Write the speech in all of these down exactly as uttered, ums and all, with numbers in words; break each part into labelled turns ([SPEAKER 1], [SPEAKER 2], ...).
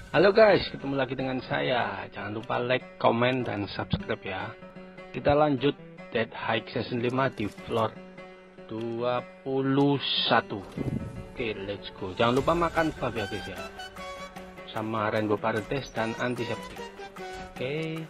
[SPEAKER 1] Halo guys, ketemu lagi dengan saya. Jangan lupa like, comment, dan subscribe ya. Kita lanjut Dead High Season lima di floor dua puluh satu. Oke, let's go. Jangan lupa makan buff ya guys ya, sama Rainbow Paradise dan antiseptik. Oke,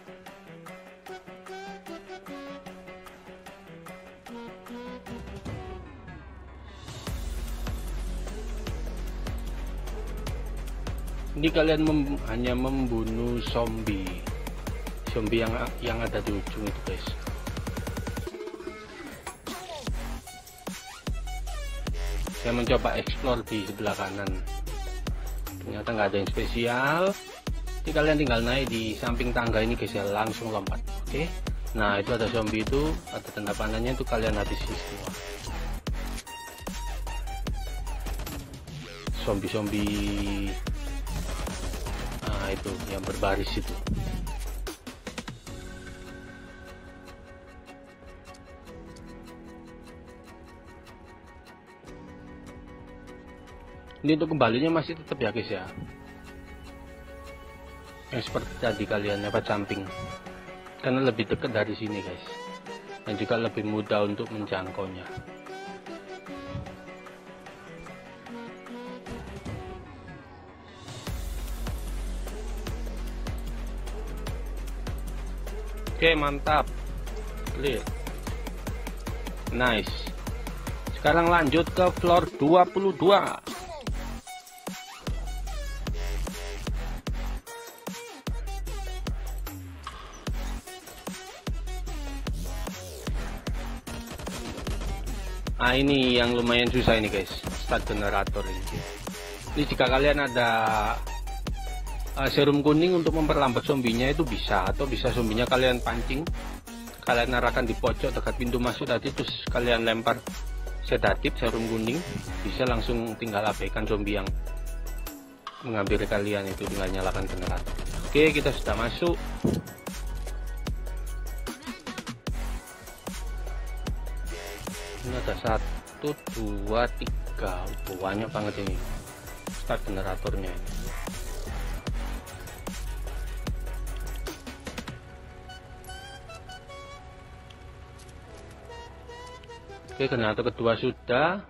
[SPEAKER 1] ini kalian mem hanya membunuh zombie zombie yang yang ada di ujung itu guys. Saya mencoba explore di sebelah kanan, ternyata nggak ada yang spesial. Jadi kalian tinggal naik di samping tangga ini guys ya, langsung lompat. Oke, nah itu ada zombie, itu ada tanda panahnya, itu kalian habisi semua zombie-zombie. Nah itu yang berbaris itu. Ini untuk kembalinya masih tetap ya guys ya, yang seperti tadi kalian lewat samping, karena lebih dekat dari sini guys, dan juga lebih mudah untuk menjangkaunya. Oke, mantap, clear, nice. Sekarang lanjut ke floor dua puluh dua. Nah ini yang lumayan susah ini guys, start generator ini. Ini jika kalian ada uh, serum kuning untuk memperlambat zombinya itu bisa, atau bisa zombinya kalian pancing, kalian arahkan di pojok dekat pintu masuk tadi, terus kalian lempar sedatif serum kuning, bisa langsung tinggal abaikan zombie yang mengambil kalian itu dengan nyalakan generator. Oke, kita sudah masuk. Ini ada satu, dua, tiga, banyak banget ini start generatornya ini. Oke, generator kedua sudah.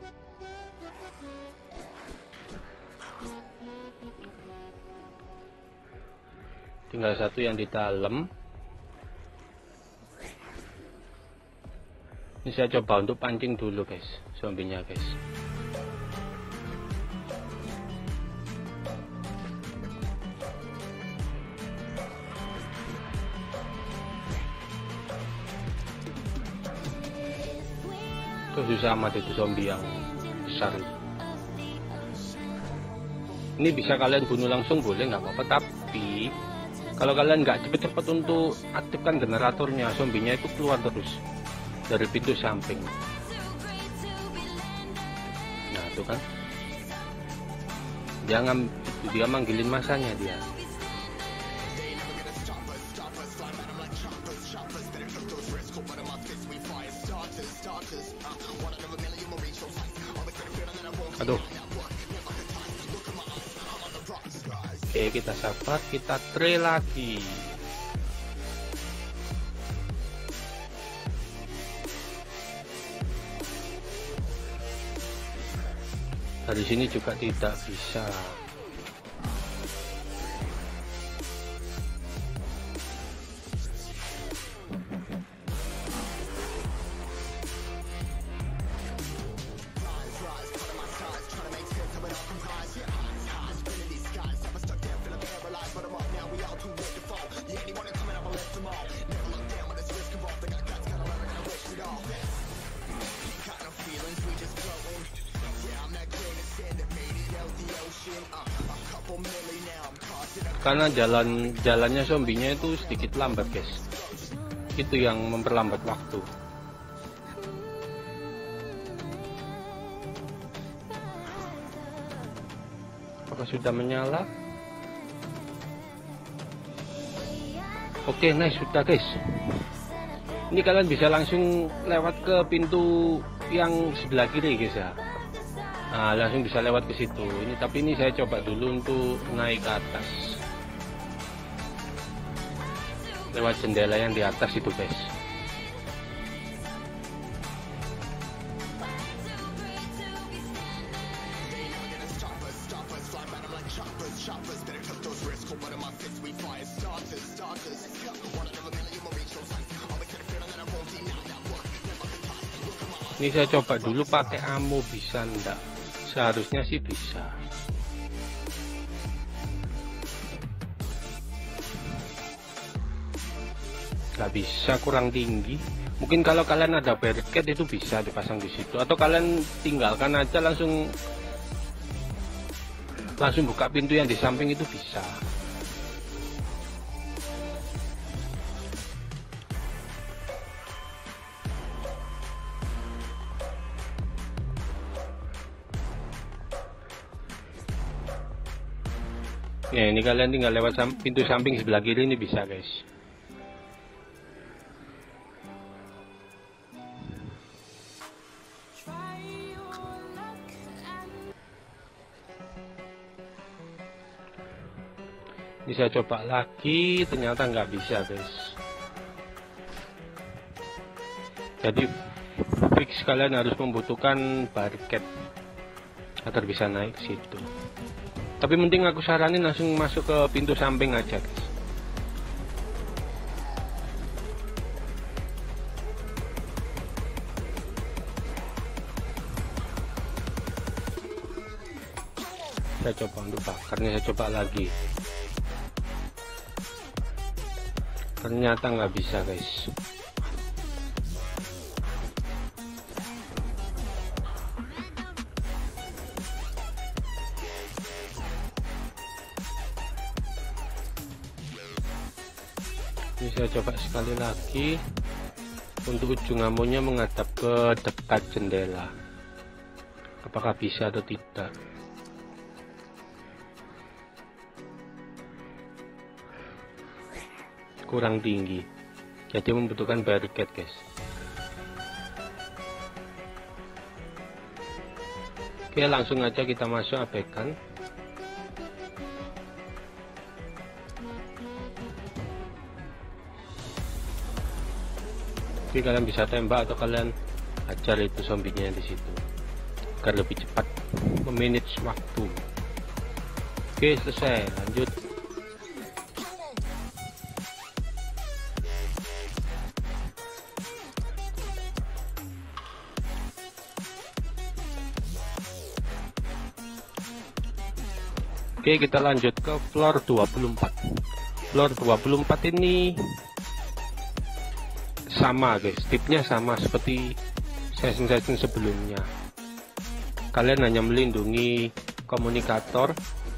[SPEAKER 1] Tinggal satu yang di dalam. Ini saya coba untuk pancing dulu guys, zombinya guys. Itu susah amat itu zombie yang besar. Ini bisa kalian bunuh langsung boleh, nggak apa-apa, tapi kalau kalian nggak cepet-cepet untuk aktifkan generatornya, zombinya itu keluar terus dari pintu samping. Nah itu kan, dia ngam, dia manggilin masanya dia. Aduh. Oke, kita sabar, kita try lagi. Dari sini juga tidak bisa. Karena jalan jalannya zombinya itu sedikit lambat guys, itu yang memperlambat waktu. Apakah sudah menyala? Oke, nice, sudah guys. Ini kalian bisa langsung lewat ke pintu yang sebelah kiri guys ya. Nah, langsung bisa lewat ke situ. Ini tapi ini saya coba dulu untuk naik ke atas. Lewat jendela yang di atas itu, guys. Ini saya coba dulu pakai ammo, bisa enggak? Seharusnya sih bisa. Nggak bisa, kurang tinggi. Mungkin kalau kalian ada barricade itu bisa dipasang di situ, atau kalian tinggalkan aja langsung langsung buka pintu yang di samping itu bisa. Ya, ini kalian tinggal lewat sam pintu samping sebelah kiri ini bisa, guys. Ini saya coba lagi, ternyata nggak bisa, guys. Jadi fix kalian harus membutuhkan barricade agar bisa naik situ. Tapi mending aku saranin langsung masuk ke pintu samping aja, guys. Saya coba untuk bakarnya, saya coba lagi. Ternyata nggak bisa, guys. Ini saya coba sekali lagi untuk ujung amonya menghadap ke dekat jendela. Apakah bisa atau tidak? Kurang tinggi, jadi membutuhkan barricade, guys. Oke, langsung aja kita masuk, abaikan. Jadi kalian bisa tembak atau kalian ajar itu zombinya di situ agar lebih cepat memanage waktu. Oke, selesai, lanjut. Oke, kita lanjut ke floor dua puluh empat. Floor dua puluh empat ini sama, guys, tipnya sama seperti season-season sebelumnya. Kalian hanya melindungi komunikator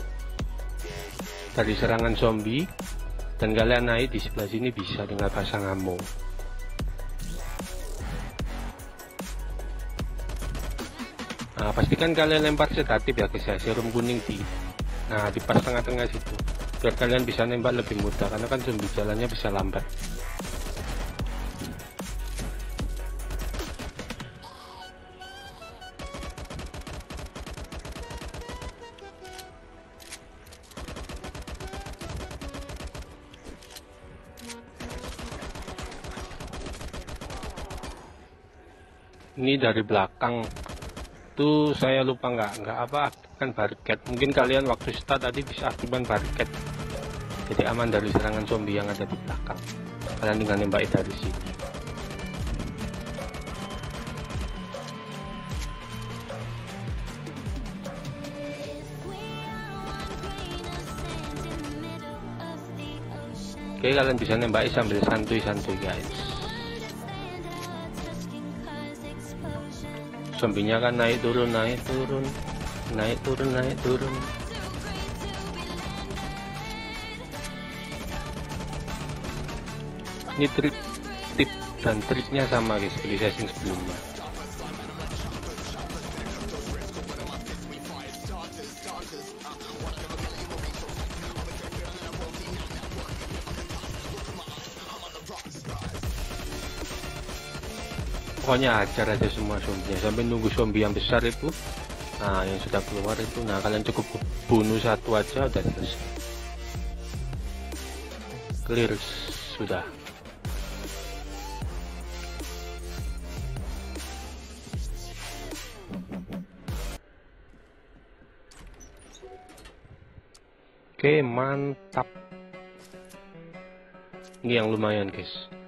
[SPEAKER 1] dari serangan zombie, dan kalian naik di sebelah sini bisa dengan pasang ammo. Nah, pastikan kalian lempar sedatif ya, guys, ya, serum kuning di nah di pas tengah-tengah situ, biar kalian bisa nembak lebih mudah, karena kan zombie jalannya bisa lambat. Ini dari belakang tuh saya lupa nggak nggak apa aktifkan barricade. Mungkin kalian waktu start tadi bisa aktifkan barricade, jadi aman dari serangan zombie yang ada di belakang. Kalian tinggal nembak dari sini. Oke, kalian bisa nembak sambil santuy-santuy, guys. Zombinya kan naik turun naik turun naik turun naik turun. Ini trik tip dan triknya sama, guys, seperti session sebelumnya. Pokoknya ajar aja semua zombinya sampai nunggu zombie yang besar itu Nah, yang sudah keluar itu, nah kalian cukup bunuh satu aja udah selesai. Clear sudah. Oke, mantap. Ini yang lumayan, guys.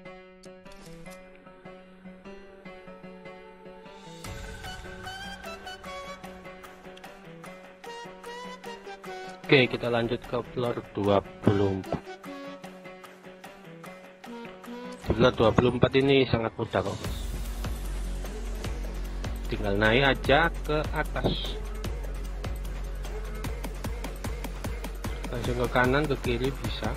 [SPEAKER 1] Oke, kita lanjut ke floor dua puluh empat. Di floor dua puluh empat ini sangat mudah kok, guys. Tinggal naik aja ke atas. Langsung ke kanan, ke kiri bisa.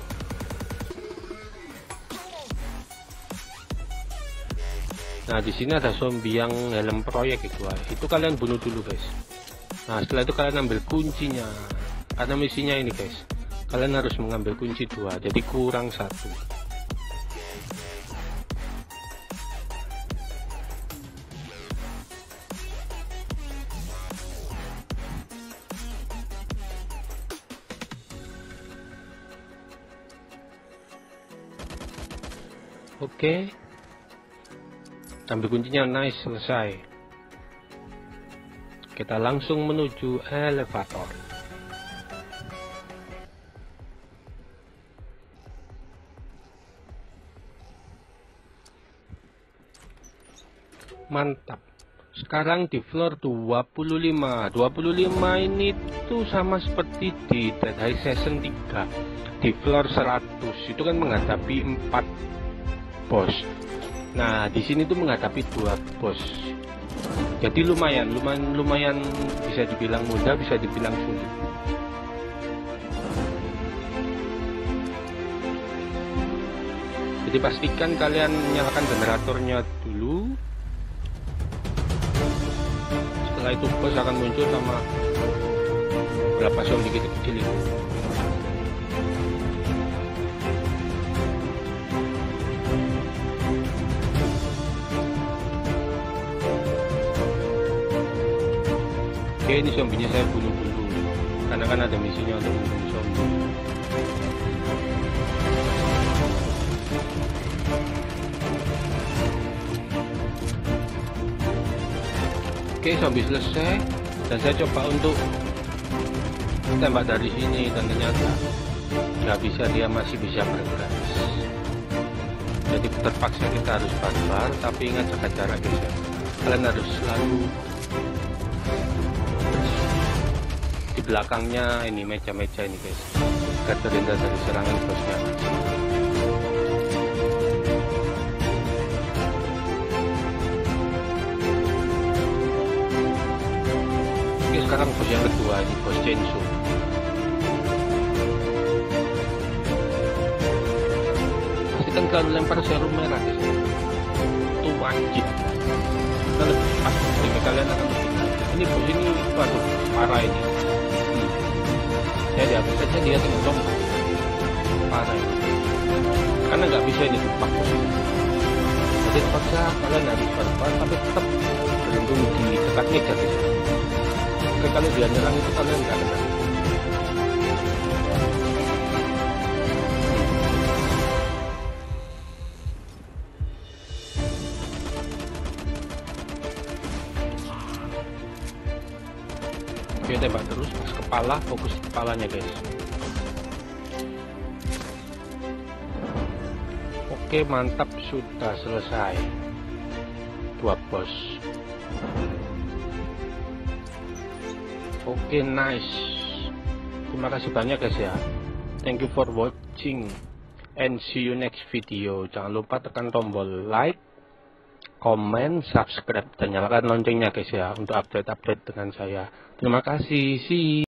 [SPEAKER 1] Nah, di sini ada zombie yang helm proyek itu. Itu kalian bunuh dulu, guys. Nah, setelah itu kalian ambil kuncinya. Karena misinya ini, guys, kalian harus mengambil kunci dua, jadi kurang satu. Oke, ambil kuncinya, nice, selesai. Kita langsung menuju elevator. Mantap. Sekarang di floor dua puluh lima. dua puluh lima ini tuh sama seperti di Dead High Season tiga. Di floor seratus itu kan menghadapi empat bos. Nah, di sini tuh menghadapi dua bos. Jadi lumayan, lumayan, lumayan bisa dibilang mudah, bisa dibilang sulit. Jadi pastikan kalian nyalakan generatornya dulu. Setelah itu bos akan muncul sama berapa zombie kecil-kecil itu. Oke, ini zombinya saya bunuh dulu karena kan ada misinya untuk membunuh zombie. Oke, zombie selesai dan saya coba untuk tembak dari sini dan ternyata nggak bisa, dia masih bisa bergerak. Jadi terpaksa kita harus barbar, tapi ingat jaga jarak, guys ya. Kalian harus selalu di belakangnya ini meja-meja ini, guys, agar terhindar dari serangan bosnya. Oke, sekarang bos yang kedua ini, bos Chainsaw. Pastikan kalau lempar serum merah, guys, itu wajib. Kita lebih cepat, jadi kalian akan lebih. Ini bos ini, waduh, parah ini. Ya dihapus saja, dia tinggal parah ini. Karena nggak bisa ini tepat. Jadi terpaksa kalian harus barbar, tapi tetap berlindung di dekat meja, guys. Oke, kalau dia nyerang itu kalian nggak kena. Oke, tembak terus, pas kepala, fokus di kepalanya, guys. Oke, mantap, sudah selesai. Dua bos. Oke, nice. Terima kasih banyak, guys ya. Thank you for watching and see you next video. Jangan lupa tekan tombol like, komen, subscribe, dan nyalakan loncengnya, guys ya, untuk update-update dengan saya. Terima kasih. See you.